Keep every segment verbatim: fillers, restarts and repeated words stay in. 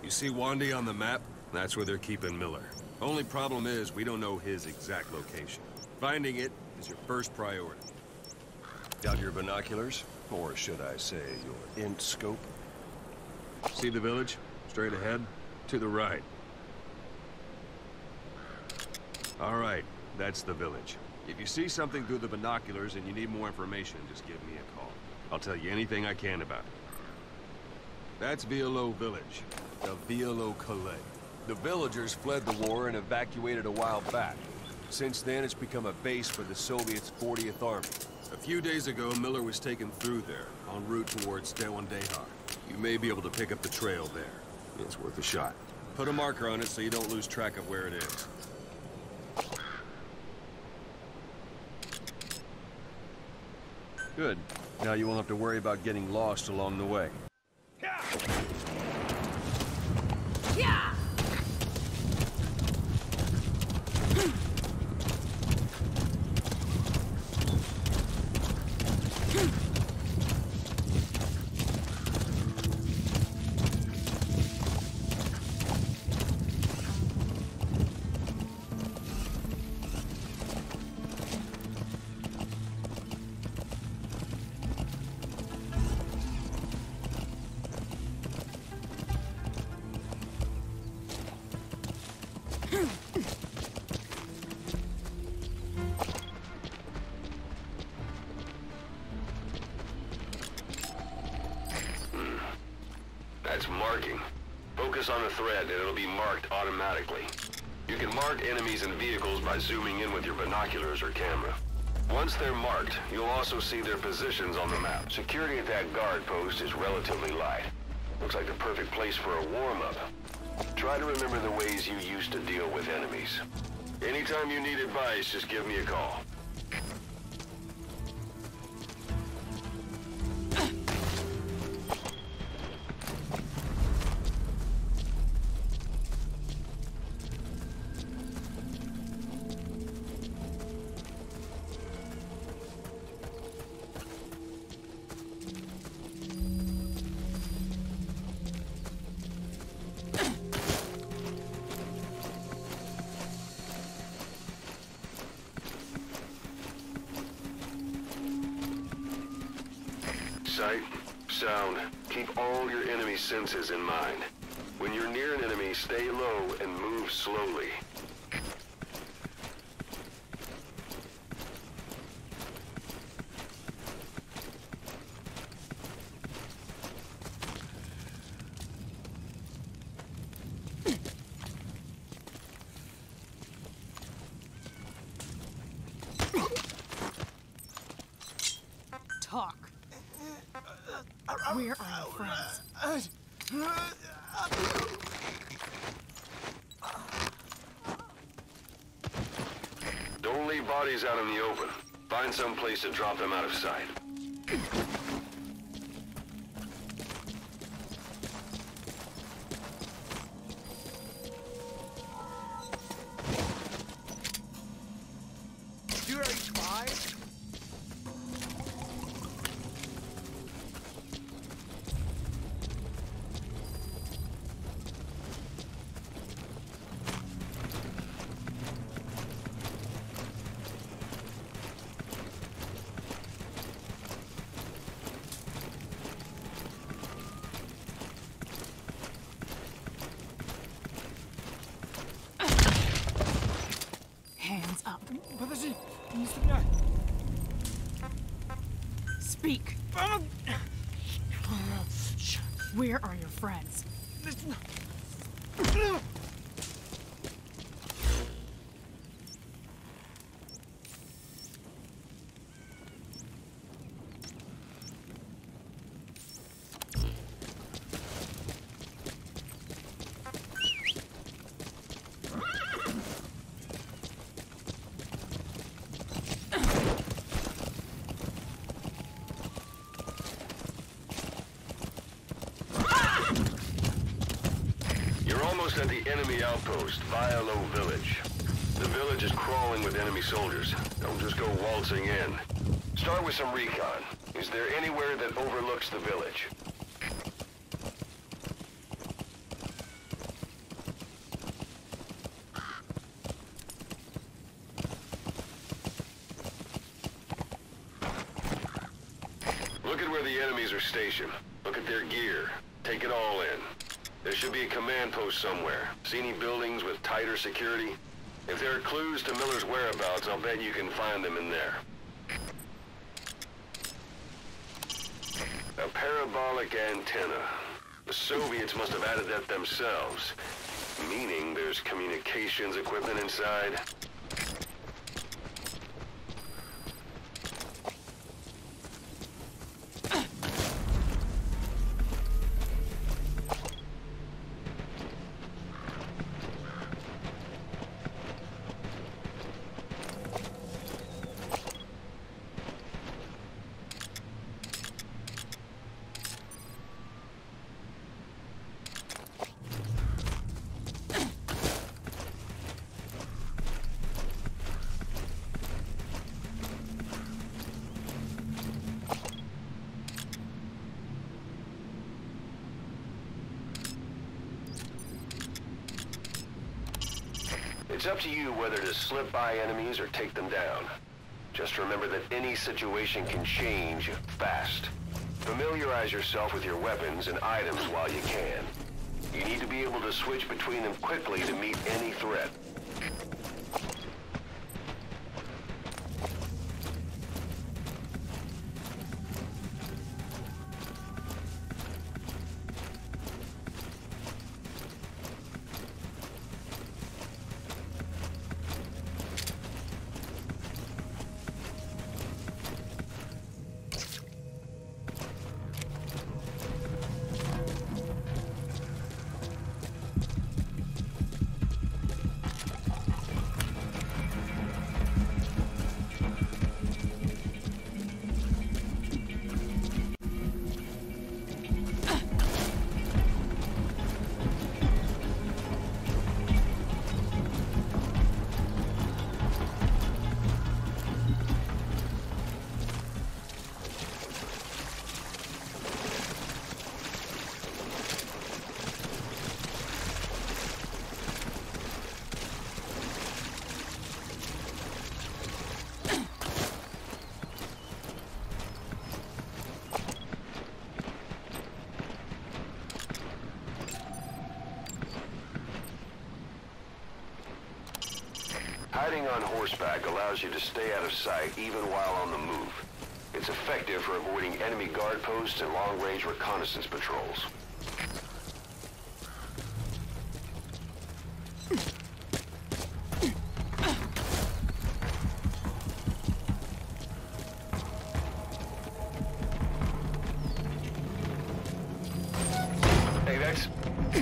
You see Wandy on the map? That's where they're keeping Miller. Only problem is, we don't know his exact location. Finding it is your first priority. Got your binoculars? Or should I say, your int scope? See the village? Straight ahead? To the right. All right, that's the village. If you see something through the binoculars and you need more information, just give me a call. I'll tell you anything I can about it. That's Violo Village, the Violo Calais. The villagers fled the war and evacuated a while back. Since then, it's become a base for the Soviets' fortieth Army. A few days ago, Miller was taken through there, en route towards Dewan-Dehar. You may be able to pick up the trail there. It's worth a shot. Put a marker on it so you don't lose track of where it is. Good. Now you won't have to worry about getting lost along the way. Yeah! That's marking. Focus on the thread and it'll be marked automatically. You can mark enemies and vehicles by zooming in with your binoculars or camera. Once they're marked, you'll also see their positions on the map. Security at that guard post is relatively light. Looks like the perfect place for a warm-up. Try to remember the ways you used to deal with enemies. Anytime you need advice, just give me a call. Sight, sound, keep all your enemy senses in mind. When you're near an enemy, stay low and move slowly. Talk. Where are your friends? Don't leave bodies out in the open. Find some place to drop them out of sight. You already tried? Hands up. Подожди, не стреляй. Speak. Where are your friends? You're almost at the enemy outpost, Violo Village. The village is crawling with enemy soldiers. Don't just go waltzing in. Start with some recon. Is there anywhere that overlooks the village? at where the enemies are stationed. Look at their gear. Take it all in. There should be a command post somewhere. See any buildings with tighter security? If there are clues to Miller's whereabouts, I'll bet you can find them in there. A parabolic antenna. The Soviets must have added that themselves, meaning there's communications equipment inside. It's up to you whether to slip by enemies or take them down. Just remember that any situation can change fast. Familiarize yourself with your weapons and items while you can. You need to be able to switch between them quickly to meet any threat. Hiding on horseback allows you to stay out of sight even while on the move. It's effective for avoiding enemy guard posts and long-range reconnaissance patrols. Hey, that's...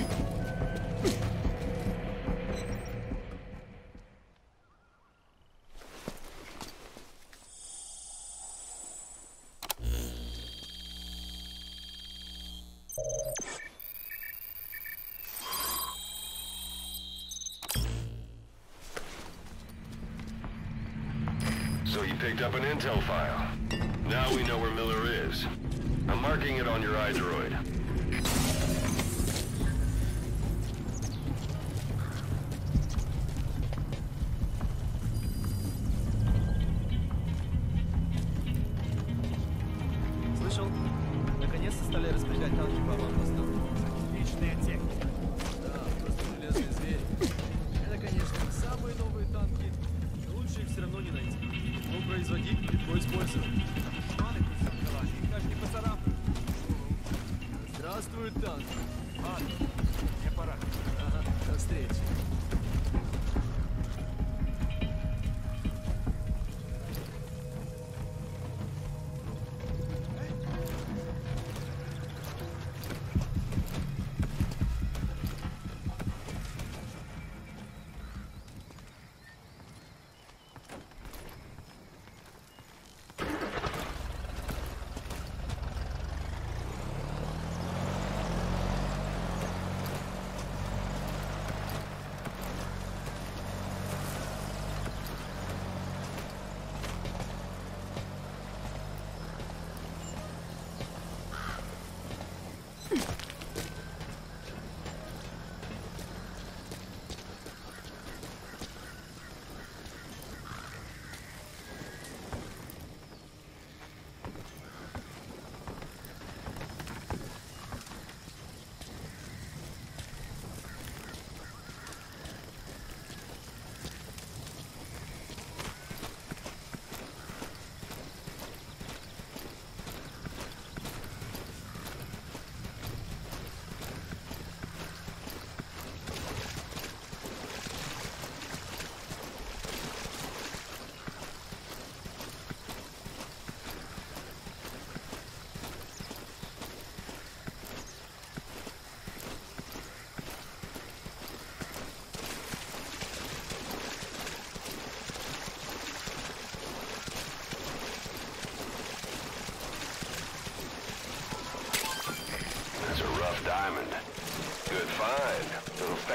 So you picked up an intel file. Now we know where Miller is. I'm marking it on your iDroid. Слышал? Наконец-то стали распределять танки по аванпостам. Отличная техника. Да, просто железные звери. Это, конечно, не самые новые танки, но лучше их все равно не найти. Легко производить, легко использовать. Шманы концертовали, их даже не поцарапают. Здравствует танк. Ладно, мне пора. Ага, до встречи.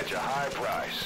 fetch a high price.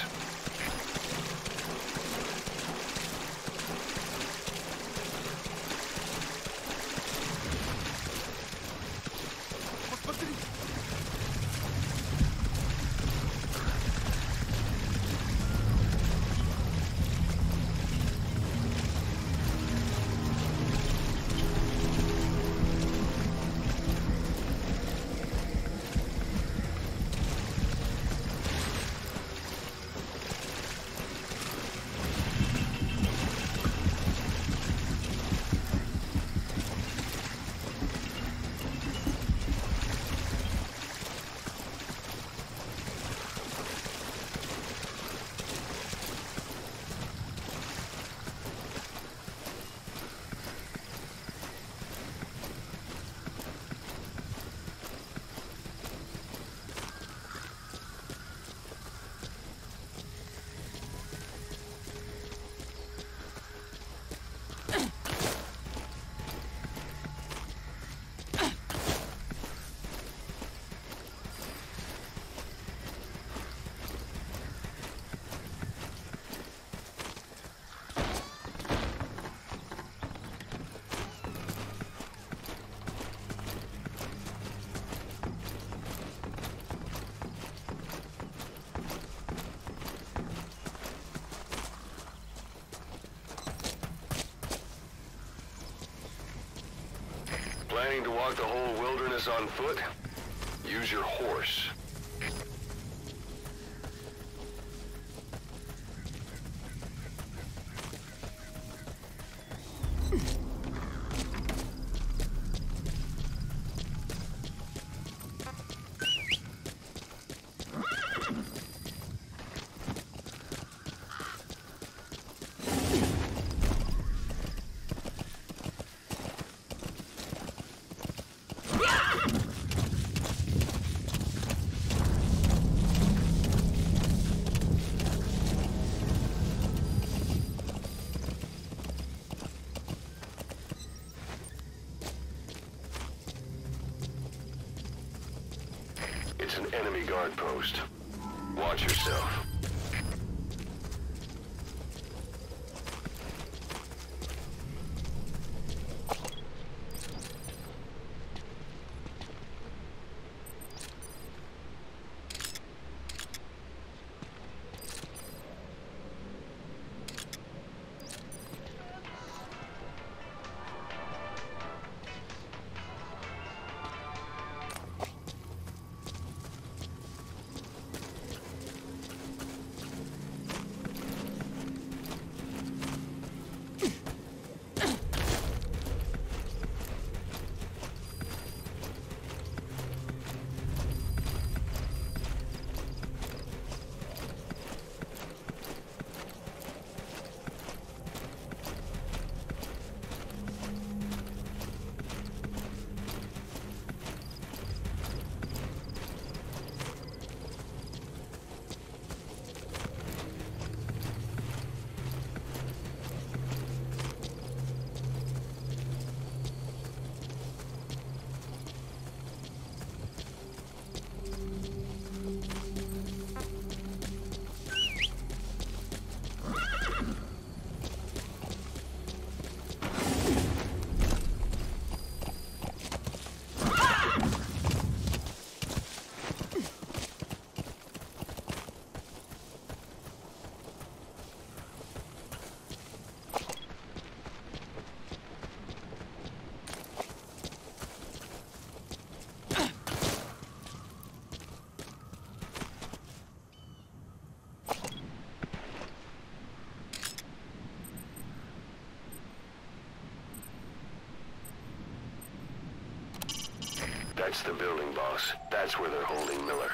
Planning to walk the whole wilderness on foot? Use your horse. It's an enemy guard post. Watch yourself. That's the building, boss. That's where they're holding Miller.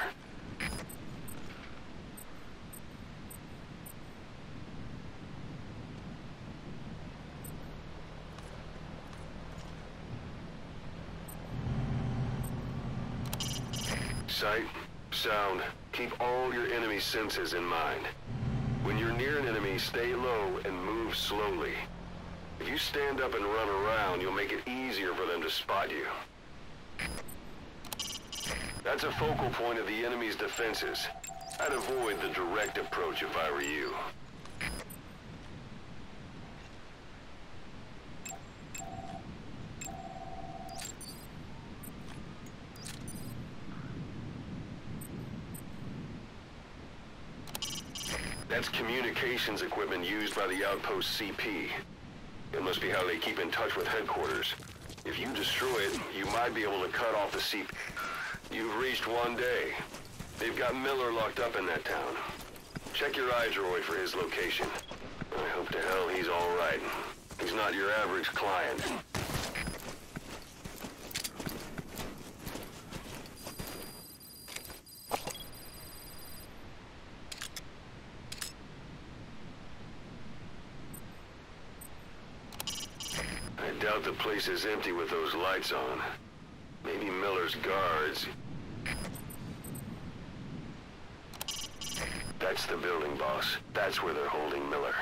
Sight, sound, keep all your enemy senses in mind. When you're near an enemy, stay low and move slowly. If you stand up and run around, you'll make it easier for them to spot you. That's a focal point of the enemy's defenses. I'd avoid the direct approach if I were you. That's communications equipment used by the Outpost C P. It must be how they keep in touch with headquarters. If you destroy it, you might be able to cut off the C P. You've reached one day. They've got Miller locked up in that town. Check your iDroid for his location. I hope to hell he's all right. He's not your average client. I doubt the place is empty with those lights on. Maybe Miller's guards. That's the building, boss. That's where they're holding Miller.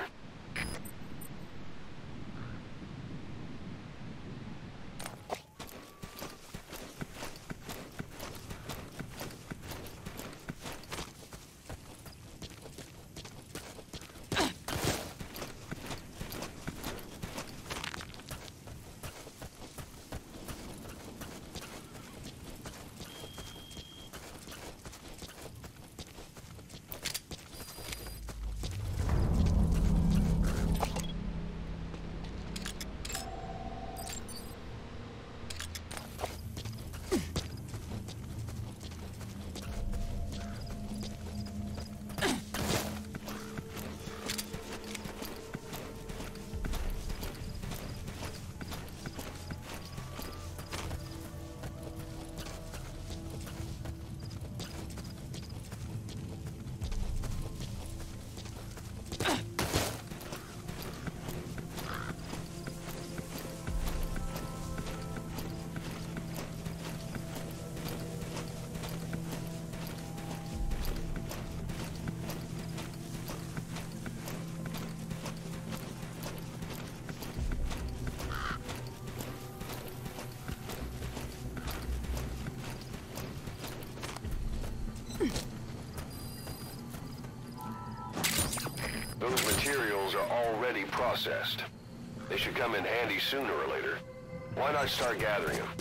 Those materials are already processed. They should come in handy sooner or later. Why not start gathering them?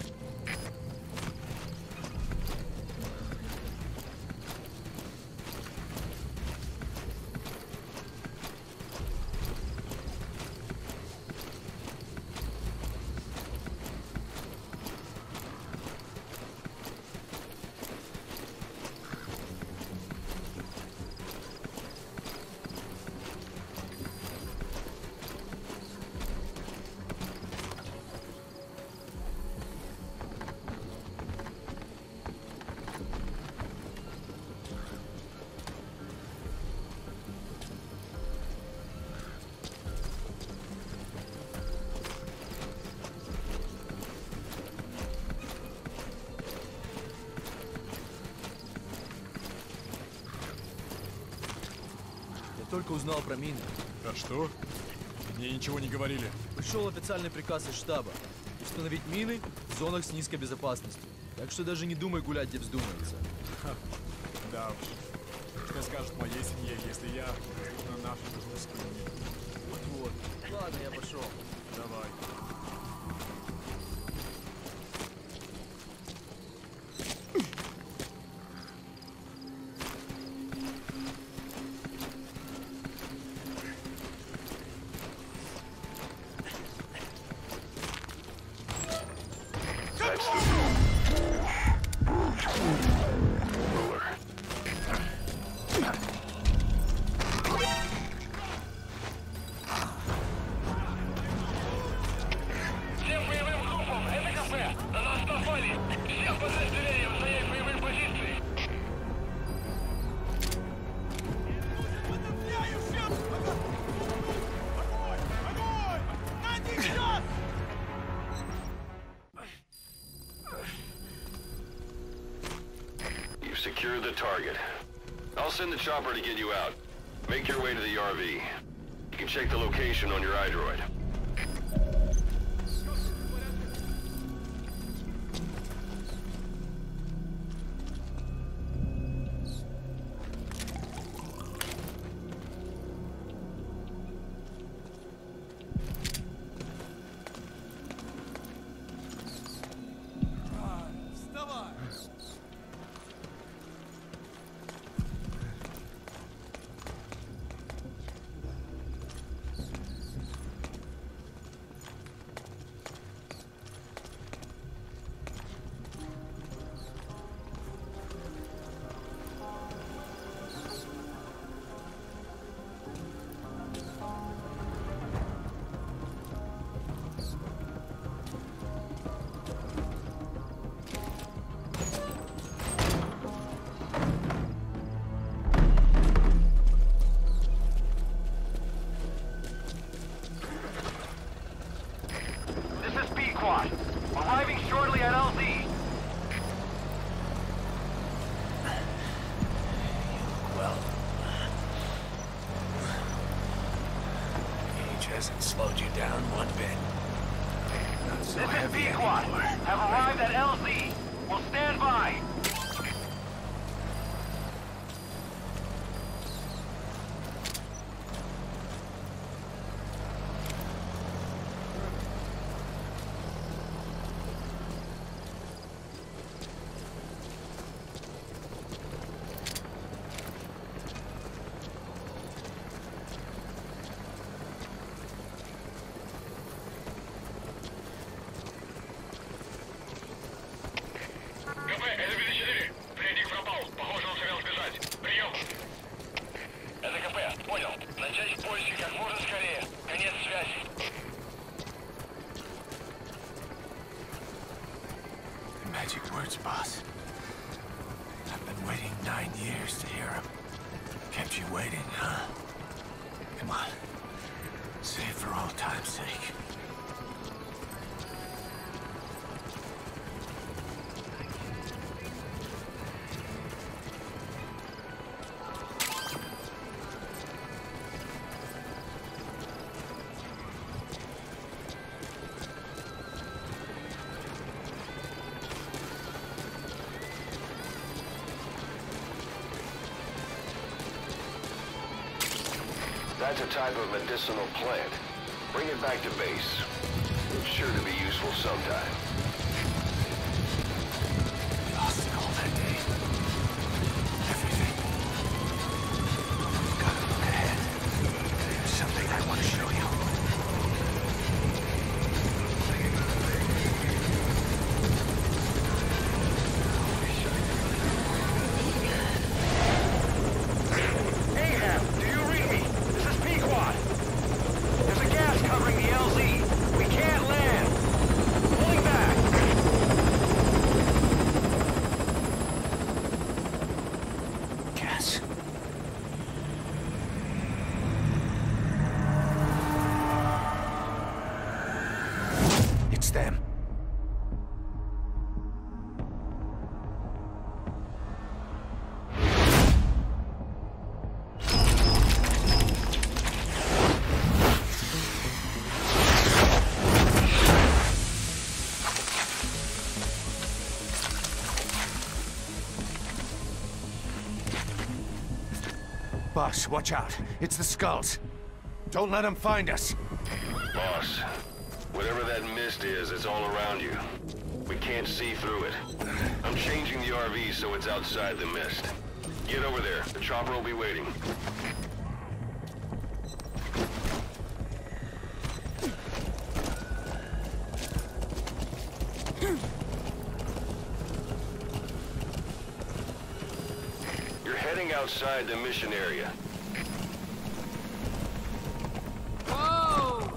Только узнал про мины. А что? Мне ничего не говорили. Пришел официальный приказ из штаба. Установить мины в зонах с низкой безопасностью. Так что даже не думай гулять, где вздумается. Ха. Да уж. Что скажут моей семье, если я на нашу русскую мину? Вот-вот. Ладно, я пошел. Давай. Secure the target. I'll send the chopper to get you out. Make your way to the R V. You can check the location on your iDroid. hasn't slowed you down one bit. Not so This is heavy Pequot. anymore. Have arrived at L Z. Will stand by. Magic words, boss. I've been waiting nine years to hear them. Kept you waiting, huh? Come on. Say it for all time's sake. That's a type of medicinal plant. Bring it back to base. It's sure to be useful sometime. We lost it all that day. Everything. Gotta look ahead. There's something I want to show you. It's them. Boss, watch out. It's the Skulls. Don't let them find us. Boss, whatever that mist is, it's all around you. We can't see through it. I'm changing the R V so it's outside the mist. Get over there. The chopper will be waiting. You're heading outside the mission area. Whoa!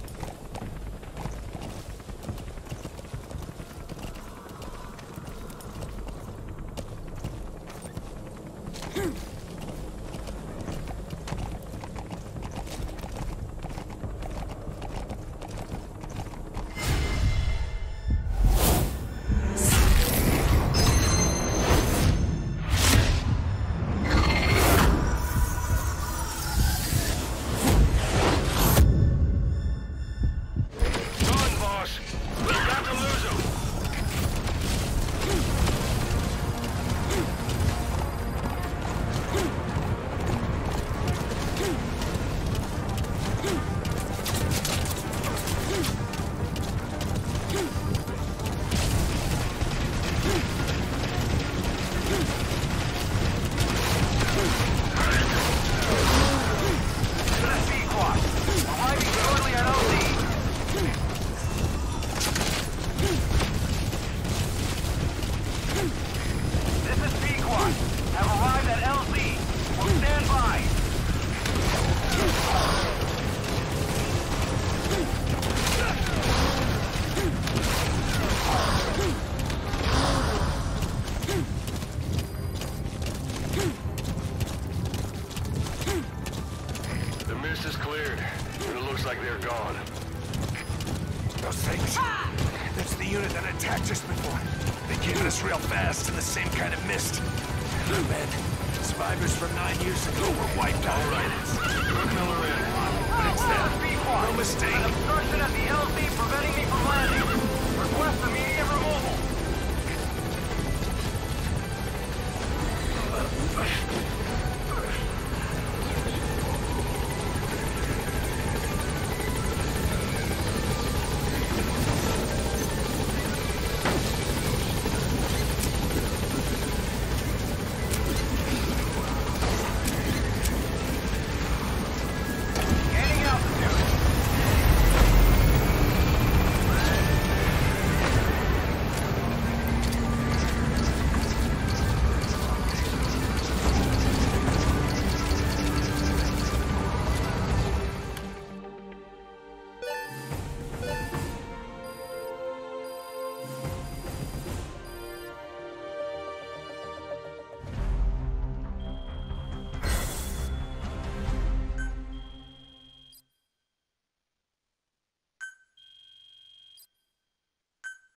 Those things. That's the unit that attacked us before. They came at us real fast in the same kind of mist. The men, survivors from nine years ago, were wiped out. All right. Put Miller in. Fix that. No mistake. An obstruction at the L Z preventing me from landing. Request immediate removal.